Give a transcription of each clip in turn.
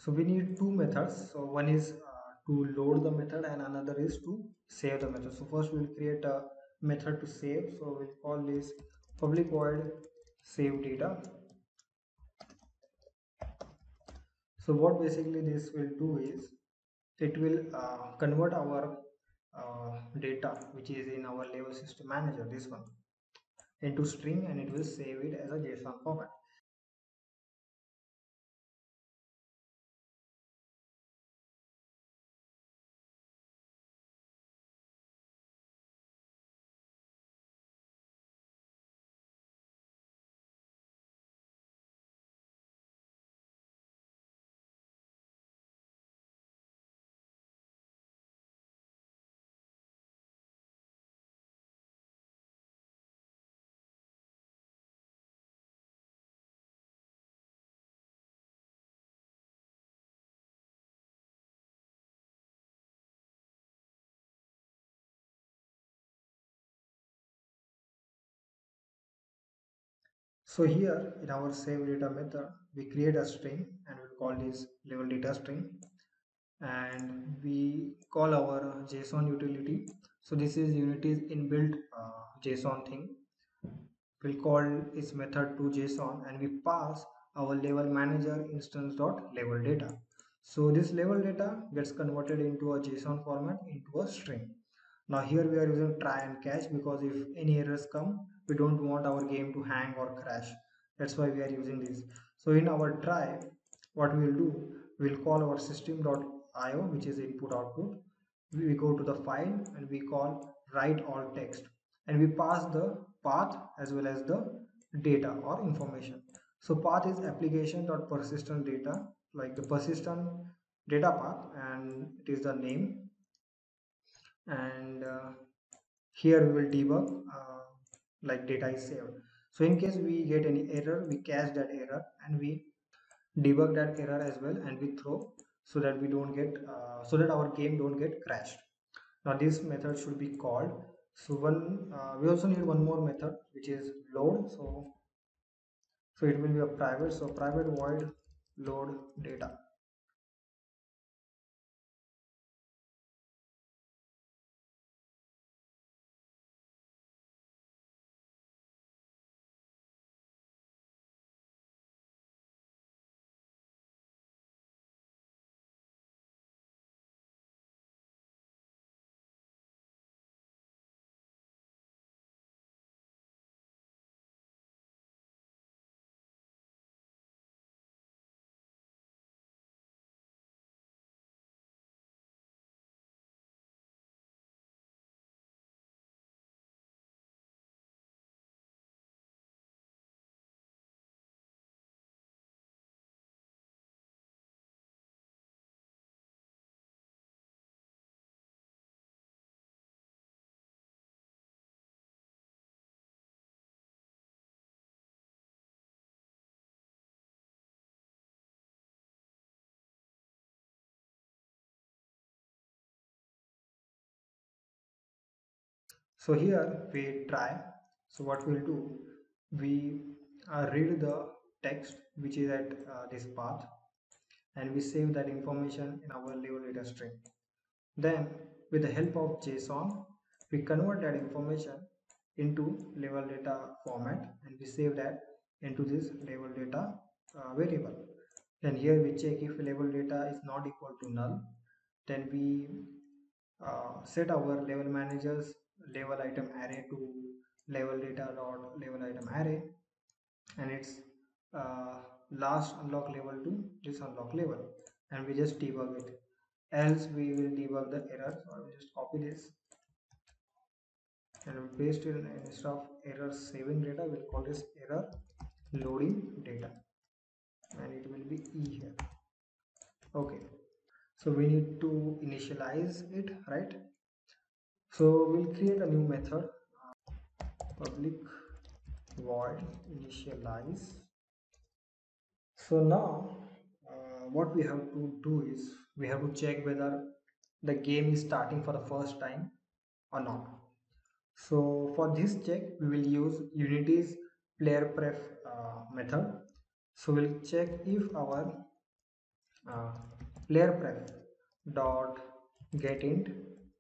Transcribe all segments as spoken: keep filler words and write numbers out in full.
So we need two methods. So one is uh, to load the method and another is to save the method. So first we'll create a method to save. So we'll call this public void save data. So what basically this will do is it will uh, convert our uh, data which is in our level system manager, this one, into string, and it will save it as a JSON format. So here in our save data method, we create a string and we'll call this level data string, and we call our JSON utility. So this is Unity's inbuilt uh, JSON thing. We'll call its method to JSON and we pass our level manager instance dot level data. So this level data gets converted into a JSON format into a string. Now here we are using try and catch because if any errors come, we don't want our game to hang or crash. That's why we are using this. So in our try, what we will do, we will call our system.io, which is input output. We go to the file and we call write all text, and we pass the path as well as the data or information. So path is application.persistent data, like the persistent data path, and it is the name. And uh, here we will debug uh, like data is saved. So in case we get any error, we catch that error and we debug that error as well, and we throw, so that we don't get uh, so that our game don't get crashed. Now this method should be called. So one uh, we also need one more method which is load. So so it will be a private, so private void load data. So here we try. So what we'll do, we uh, read the text which is at uh, this path, and we save that information in our level data string. Then with the help of JSON, we convert that information into level data format and we save that into this level data uh, variable. Then here we check if level data is not equal to null. Then we uh, set our level managers level item array to level data dot level item array, and its uh, last unlock level to this unlock level, and we just debug it. Else we will debug the error. So I will just copy this and we'll paste it in. Instead of error saving data, we'll call this error loading data, and it will be E here. Okay, so we need to initialize it, right? So we'll create a new method, public void initialize. So now uh, what we have to do is we have to check whether the game is starting for the first time or not. So for this check we will use Unity's player pref uh, method. So we'll check if our uh, player pref dot get int,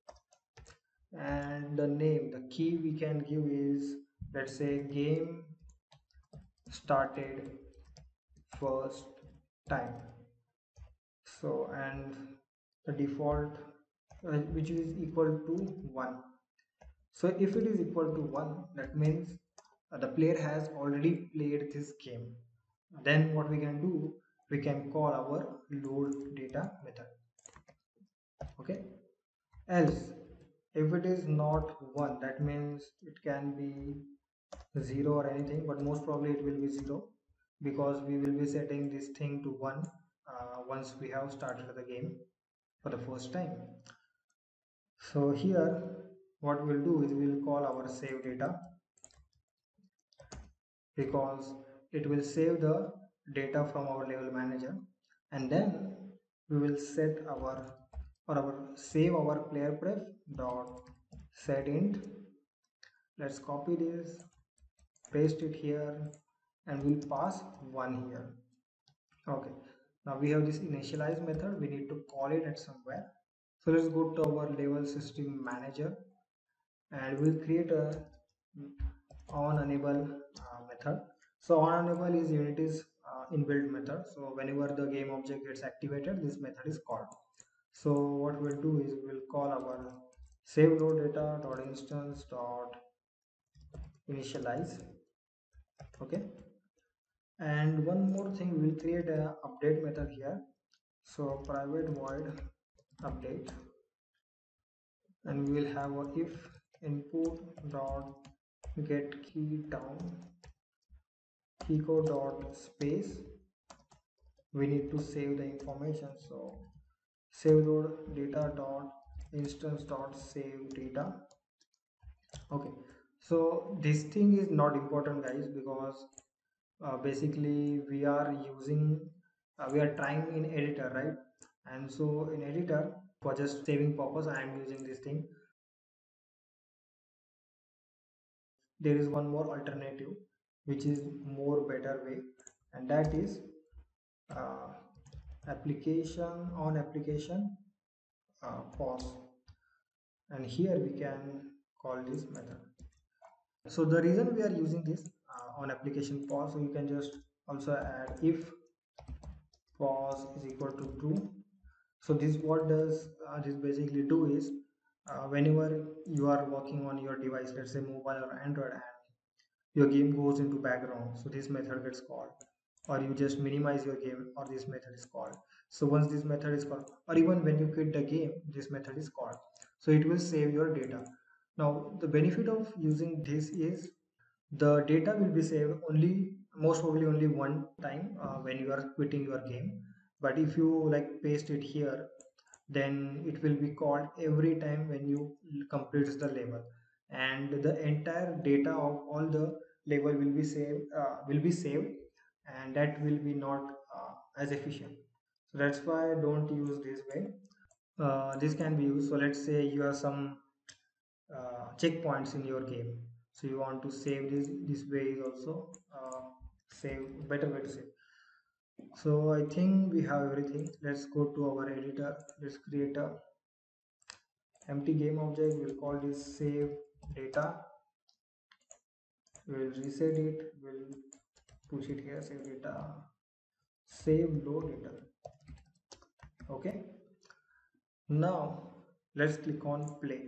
and the name, the key we can give is, let's say, game started first time. So, and the default uh, which is equal to one. So if it is equal to one, that means uh, the player has already played this game. Then what we can do, we can call our load data method. Okay. Else, if it is not one, that means it can be zero or anything, but most probably it will be zero, because we will be setting this thing to one uh, once we have started the game for the first time. So here what we'll do is we'll call our save data, because it will save the data from our level manager, and then we will set our or our save our player pref dot set int. Let's copy this, paste it here, and we'll pass one here. Okay, now we have this initialize method, we need to call it at somewhere. So let's go to our level system manager, and we'll create a on enable uh, method. So on enable is Unity's uh, inbuilt method, so whenever the game object gets activated, this method is called. So what we'll do is we'll call our save load data dot instance dot initialize. Okay, and one more thing, we will create a update method here. So private void update, and we will have a if input dot get key down keycode dot space. We need to save the information, so save load data dot instance dot save data. Okay, so this thing is not important, guys, because uh, basically we are using uh, we are trying in editor, right? And so in editor, for just saving purpose, I am using this thing. There is one more alternative which is more better way, and that is uh, application on application uh, pause, and here we can call this method. So the reason we are using this uh, on application pause, so you can just also add if pause is equal to true. So this what does uh, this basically do is uh, whenever you are working on your device, let's say mobile or Android, and your game goes into background, so this method gets called, or you just minimize your game, or this method is called. So once this method is called, or even when you quit the game, this method is called, so it will save your data. Now the benefit of using this is the data will be saved only, most probably only one time uh, when you are quitting your game. But if you like paste it here, then it will be called every time when you complete the level, and the entire data of all the level will be saved uh, will be saved, and that will be not uh, as efficient. So that's why I don't use this way. Uh, this can be used, so let's say you have some uh, checkpoints in your game, so you want to save this, this way is also uh, save better way to save. So I think we have everything. Let's go to our editor, let's create a empty game object, we'll call this save data, we'll reset it, we'll push it here, save data, save load data. Okay, now let's click on play,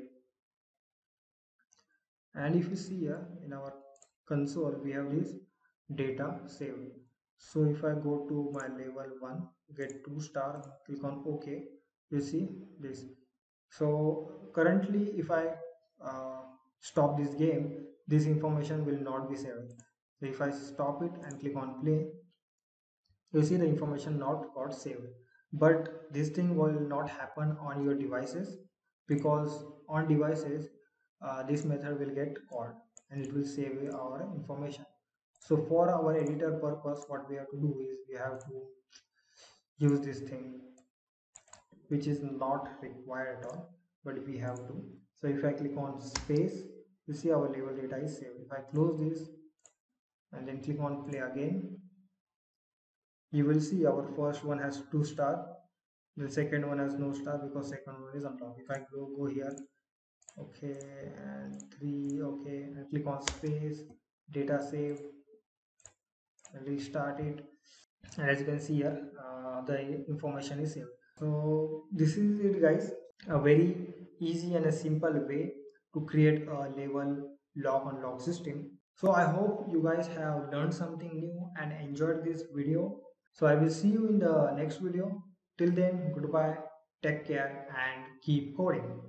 and if you see here in our console, we have this data saved. So if I go to my level one, get two star, click on OK, you see this. So currently if I uh, stop this game, this information will not be saved. So if I stop it and click on play, you see the information not got saved. But this thing will not happen on your devices, because on devices uh, this method will get called and it will save our information. So for our editor purpose, what we have to do is we have to use this thing, which is not required at all, but we have to. So if I click on space, you see our level data is saved. If I close this and then click on play again, You will see our first one has two star, the second one has no star because second one is unlocked. If I go, go here, okay, and three, okay, and click on space, data save, and restart it. And as you can see here, uh, the information is saved. So this is it guys, a very easy and a simple way to create a level lock unlock system. So I hope you guys have learned something new and enjoyed this video. So I will see you in the next video. Till then, goodbye, take care and keep coding.